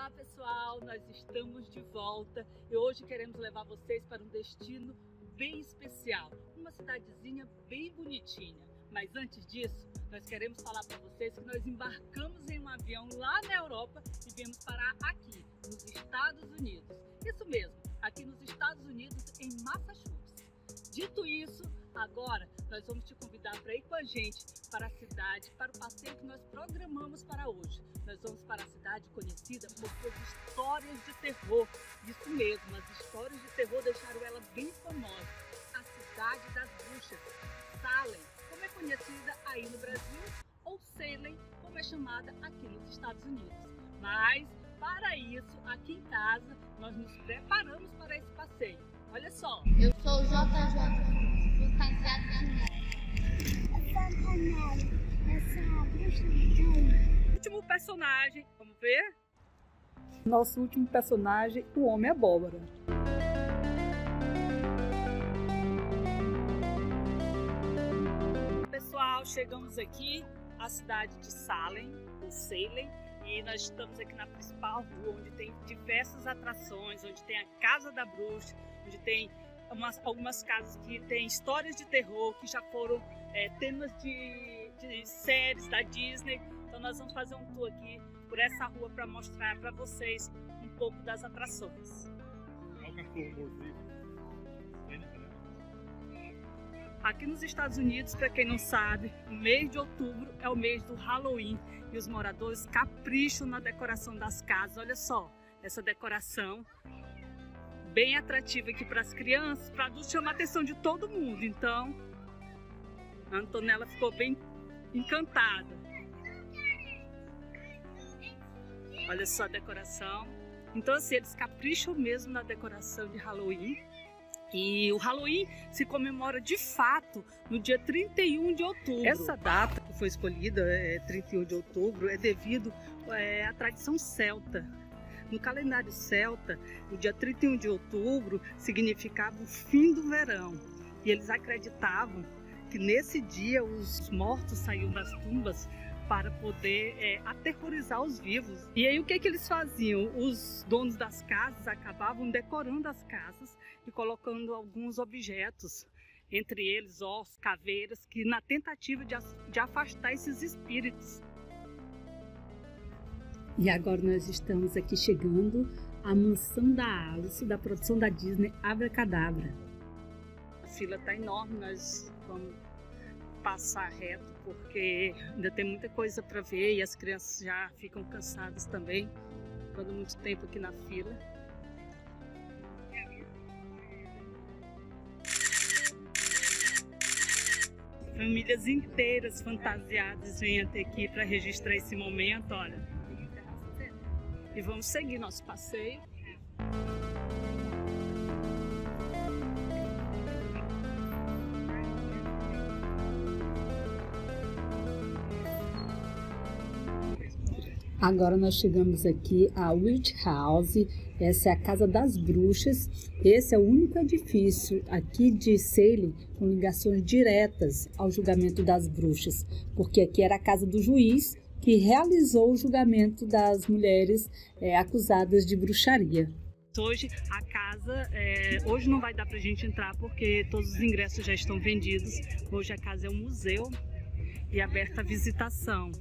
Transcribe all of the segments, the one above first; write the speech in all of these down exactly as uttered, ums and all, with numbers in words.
Olá pessoal, nós estamos de volta e hoje queremos levar vocês para um destino bem especial, uma cidadezinha bem bonitinha. Mas antes disso, nós queremos falar para vocês que nós embarcamos em um avião lá na Europa e viemos parar aqui, nos Estados Unidos. Isso mesmo, aqui nos Estados Unidos, em Massachusetts. Dito isso, agora nós vamos te convidar para ir com a gente para a cidade, para o passeio que nós programamos para hoje. Nós vamos para a cidade conhecida por suas histórias de terror. Isso mesmo, as histórias de terror deixaram ela bem famosa. A cidade das bruxas, Salem, como é conhecida aí no Brasil, ou Salem, como é chamada aqui nos Estados Unidos. Mas, para isso, aqui em casa, nós nos preparamos para esse passeio. Olha só. Eu sou o J J, fantasiado de neve. Eu sou a Canela, eu sou a bruxa de Salem. Último personagem, vamos ver? Nosso último personagem, o Homem Abóbora. Pessoal, chegamos aqui à cidade de Salem, ou Salem, e nós estamos aqui na principal rua, onde tem diversas atrações, onde tem a Casa da Bruxa, onde tem umas, algumas casas que tem histórias de terror, que já foram é, temas de, de séries da Disney. Então nós vamos fazer um tour aqui por essa rua para mostrar para vocês um pouco das atrações. Aqui nos Estados Unidos, para quem não sabe, o mês de outubro é o mês do Halloween e os moradores capricham na decoração das casas. Olha só, essa decoração bem atrativa aqui para as crianças, para adultos, chama a atenção de todo mundo. Então, a Antonella ficou bem encantada. Olha só a decoração. Então, assim, eles capricham mesmo na decoração de Halloween. E o Halloween se comemora de fato no dia trinta e um de outubro. Essa data que foi escolhida, é, trinta e um de outubro, é devido é, à tradição celta. No calendário celta, o dia trinta e um de outubro significava o fim do verão. E eles acreditavam que nesse dia os mortos saíam das tumbas para poder é, aterrorizar os vivos. E aí o que, que eles faziam? Os donos das casas acabavam decorando as casas e colocando alguns objetos, entre eles ossos, caveiras, que na tentativa de, de afastar esses espíritos. E agora nós estamos aqui chegando à mansão da Alice, da produção da Disney, Abracadabra. A fila está enorme, nós vamos passar reto porque ainda tem muita coisa para ver e as crianças já ficam cansadas também, ficando muito tempo aqui na fila. Famílias inteiras fantasiadas vêm até aqui para registrar esse momento, olha. E vamos seguir nosso passeio. Agora nós chegamos aqui à Witch House, essa é a Casa das Bruxas. Esse é o único edifício aqui de Salem com ligações diretas ao julgamento das bruxas, porque aqui era a casa do juiz que realizou o julgamento das mulheres é, acusadas de bruxaria. Hoje a casa, é, hoje não vai dar pra gente entrar porque todos os ingressos já estão vendidos. Hoje a casa é um museu e aberta à visitação.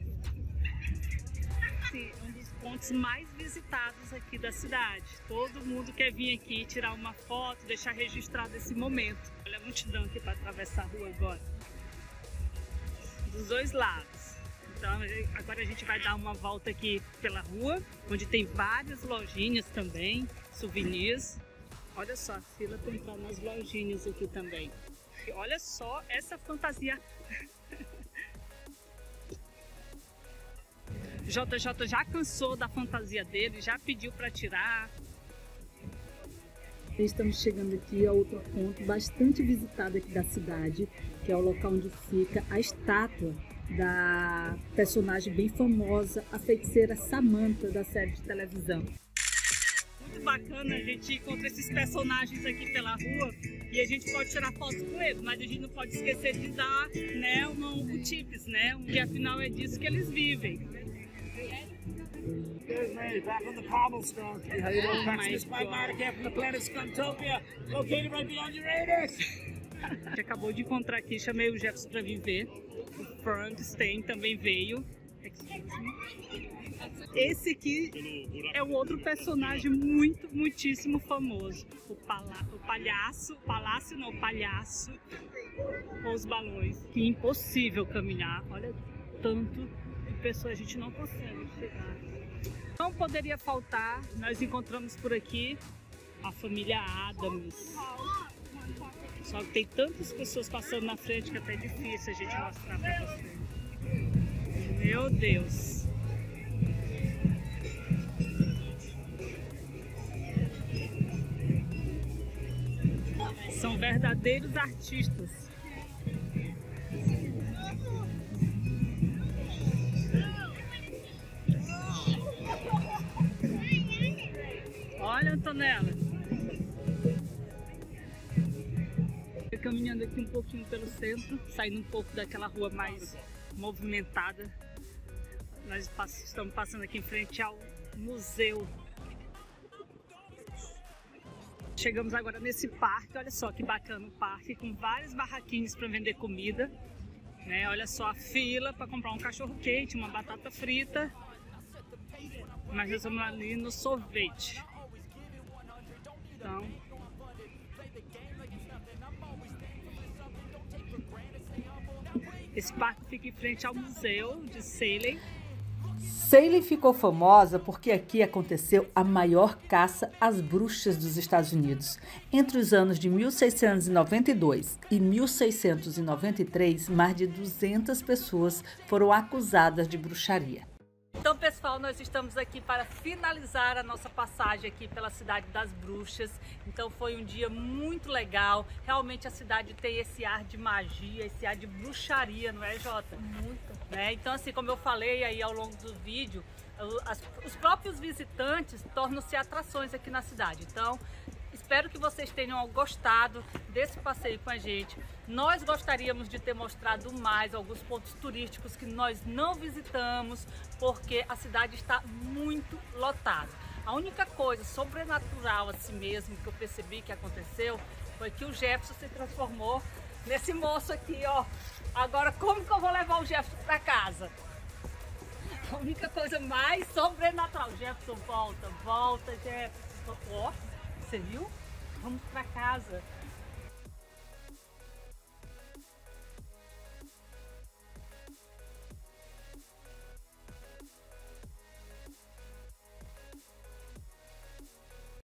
Um dos pontos mais visitados aqui da cidade. Todo mundo quer vir aqui tirar uma foto, deixar registrado esse momento. Olha a multidão aqui para atravessar a rua agora. Dos dois lados. Então agora a gente vai dar uma volta aqui pela rua, onde tem várias lojinhas também, souvenirs. Olha só, a fila para entrar nas lojinhas aqui também. E olha só essa fantasia. J J já cansou da fantasia dele, já pediu para tirar. Estamos chegando aqui a outro ponto bastante visitado aqui da cidade, que é o local onde fica a estátua da personagem bem famosa, a feiticeira Samantha, da série de televisão. Muito bacana, a gente encontra esses personagens aqui pela rua e a gente pode tirar foto com eles, mas a gente não pode esquecer de dar, né, um, um tips, né, que afinal é disso que eles vivem. There's me, back on the cobblestone. How you doing? Oh Maximus my Pragmatic here from the planet Scrumptopia, located right beyond Uranus. A gente acabou de encontrar aqui, chamei o Jefferson para vir ver. O Frankenstein também veio. Esse aqui é um outro personagem muito, muitíssimo famoso. O, pala o palhaço, palácio não, o palhaço com os balões. Que impossível caminhar, olha tanto de pessoas, a gente não consegue chegar. Não poderia faltar, nós encontramos por aqui a família Addams. Só que tem tantas pessoas passando na frente que até é difícil a gente mostrar pra vocês. Meu Deus! São verdadeiros artistas. Olha, Antonella. Caminhando aqui um pouquinho pelo centro, saindo um pouco daquela rua mais movimentada. Nós estamos passando aqui em frente ao museu. Chegamos agora nesse parque, olha só que bacana o parque, com vários barraquinhos para vender comida. Né? Olha só a fila para comprar um cachorro quente, uma batata frita. Mas nós estamos ali no sorvete. Então, esse parque fica em frente ao museu de Salem. Salem ficou famosa porque aqui aconteceu a maior caça às bruxas dos Estados Unidos. Entre os anos de mil seiscentos e noventa e dois e mil seiscentos e noventa e três, mais de duzentas pessoas foram acusadas de bruxaria. Então, pessoal, nós estamos aqui para finalizar a nossa passagem aqui pela Cidade das Bruxas. Então foi um dia muito legal. Realmente a cidade tem esse ar de magia, esse ar de bruxaria, não é, Jota? Muito. Né? Então, assim, como eu falei aí ao longo do vídeo, as, os próprios visitantes tornam-se atrações aqui na cidade. Então, espero que vocês tenham gostado desse passeio com a gente. Nós gostaríamos de ter mostrado mais alguns pontos turísticos que nós não visitamos, porque a cidade está muito lotada. A única coisa sobrenatural assim mesmo que eu percebi que aconteceu foi que o Jefferson se transformou nesse moço aqui, ó. Agora, como que eu vou levar o Jefferson para casa? A única coisa mais sobrenatural. Jefferson, volta, volta, Jefferson. Ó, você viu? Vamos para casa.